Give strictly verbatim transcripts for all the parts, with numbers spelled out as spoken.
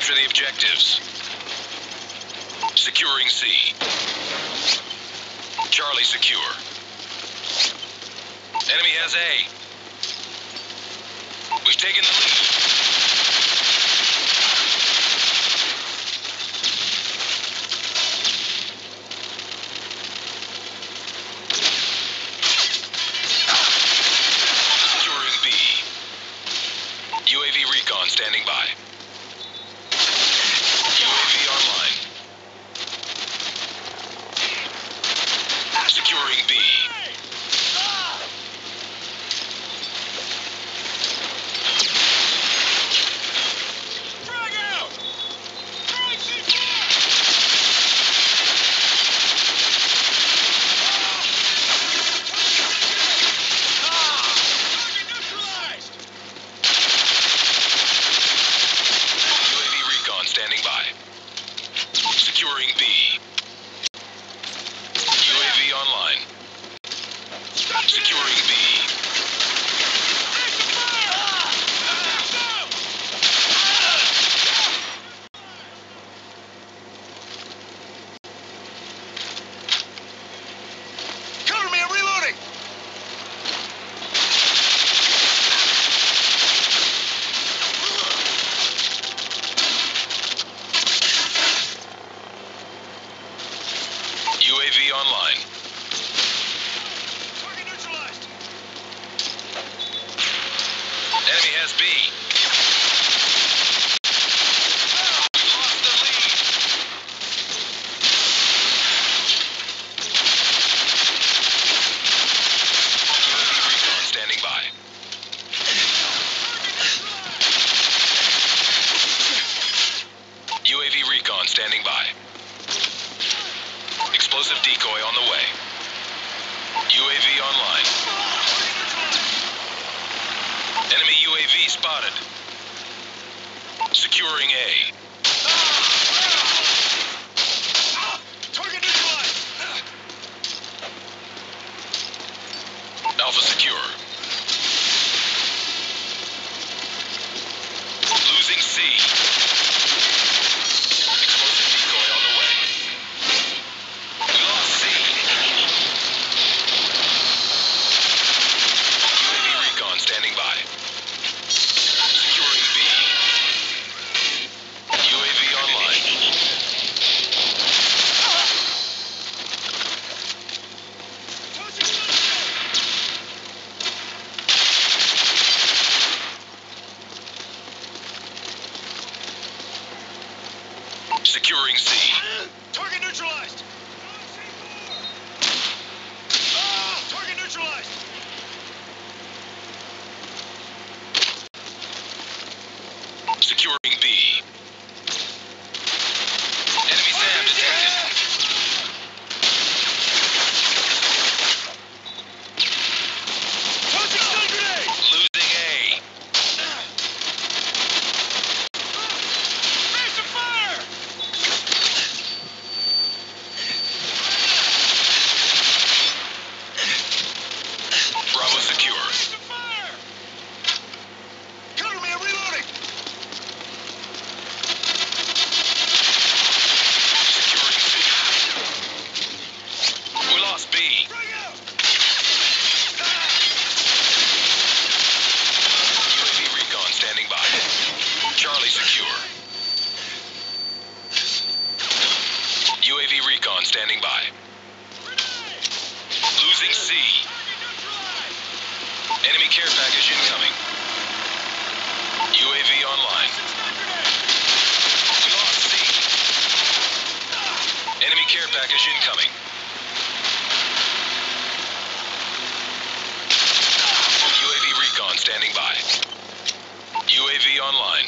Capture the objectives. Securing C. Charlie secure. Enemy has A. We've taken the lead. Securing B. U A V recon standing by. U A V online. Securing B. Standing by. Securing B. U A V online. Securing B. Cover me, I'm reloading! U A V online. Target neutralized! Enemy has B. We lost the lead. U A V recon standing by. U A V recon standing by. Explosive decoy on the way. U A V online. Enemy U A V spotted. Securing A. Target neutralized! Alpha secure. Losing C. Explosive decoy on the way. We lost C. U A V recon standing by. Securing B. U A V online. Securing C. Target neutralized! Ah, target neutralized! Securing B. Enemy SAM detected. Tossing stun grenade! Losing A. Raise the fire! Bravo secure. Raise the fire! Cover me, I'm reloading! Securing C. We lost B. Bring out! U A V recon standing by. Charlie secure. U A V recon standing by. Losing C. Enemy care package incoming. U A V online. We lost C. Enemy care package incoming. U A V recon standing by. U A V online.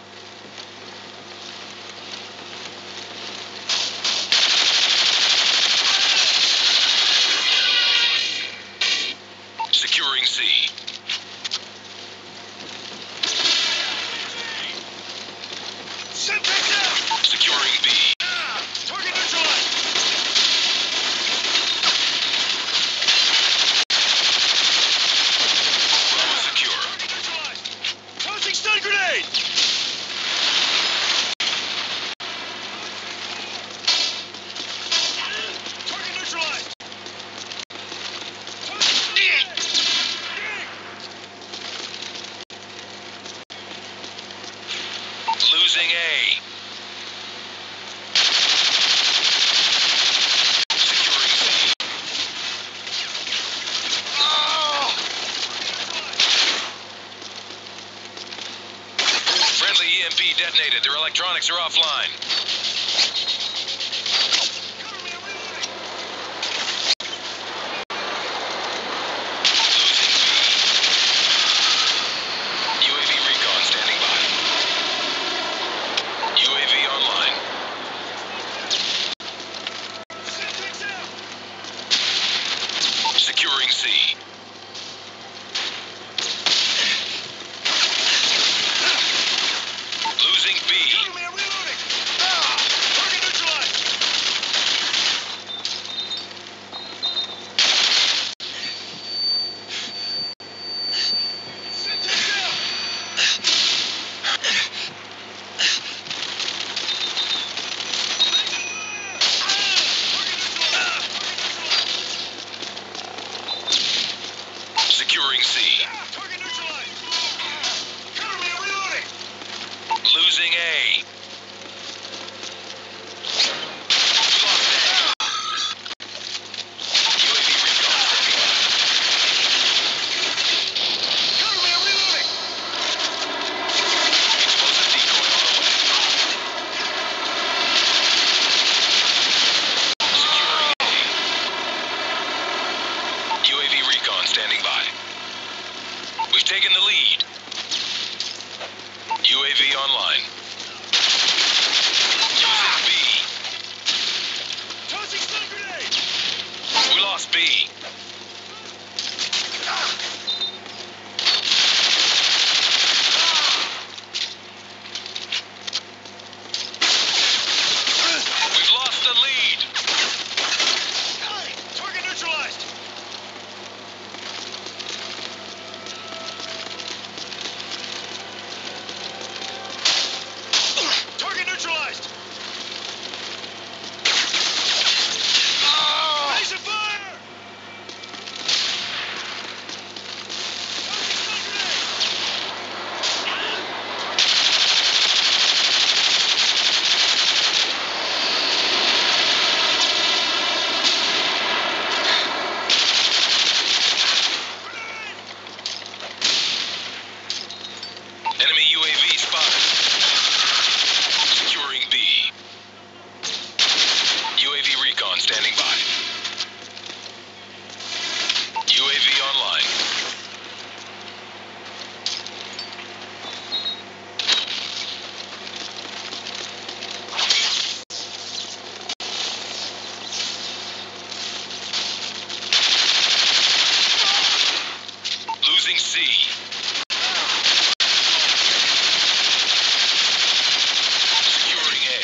Securing C. Semtex out! Securing B. Ah, target neutralized! Bravo secure. Target neutralized! Tossing stun grenade! Losing A. Securing C. Oh! Friendly E M P detonated. Their electronics are offline. Cover me, I'm reloading! Losing B. U A V recon standing by. U A V online. Syntax out! Securing C. Losing B. Cover me, I'm reloading! Ah! Target neutralized! Syntax out! Laser fire! Ah! Target neutralized! Target neutralized! Securing C. Ah! Target neutralized! Cover me, I'm reloading! Losing A. We lost A. U A V recon standing by. Cover me, I'm reloading! Explosive decoy on the way. Securing A. U A V recon standing by. We've taken the lead. U A V online. Losing B. Tossing stun grenade! We lost B. We've lost the lead. Target neutralized! Target neutralized! Laser fire! Tossing stun grenade! Grenade! Enemy U A V spotted. Securing B. U A V recon standing by. U A V online. Losing C. Securing A.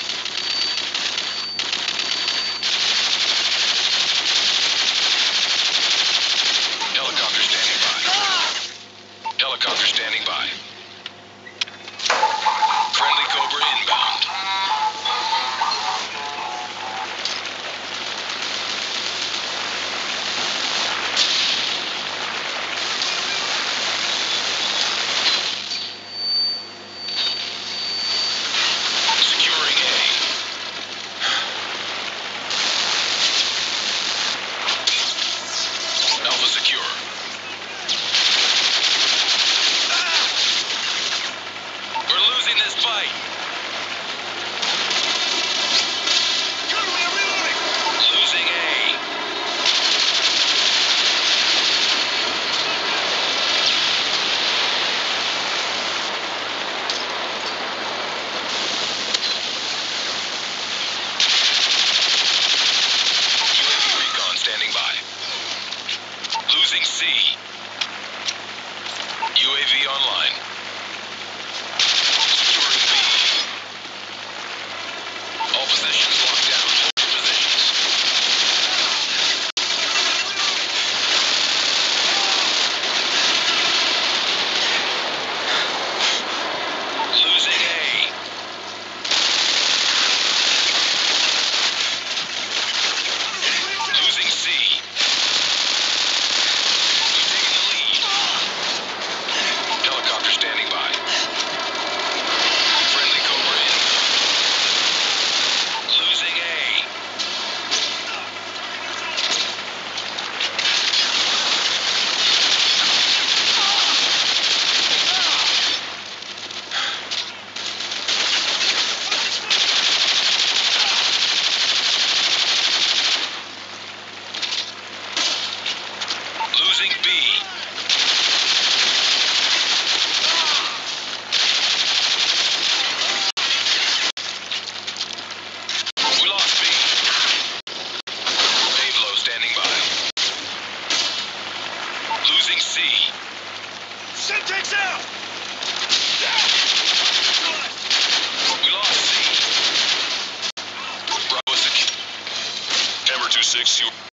Helicopter standing by. Helicopter standing by. Friendly Cobra inbound. Securing A. Alpha secure. two six, you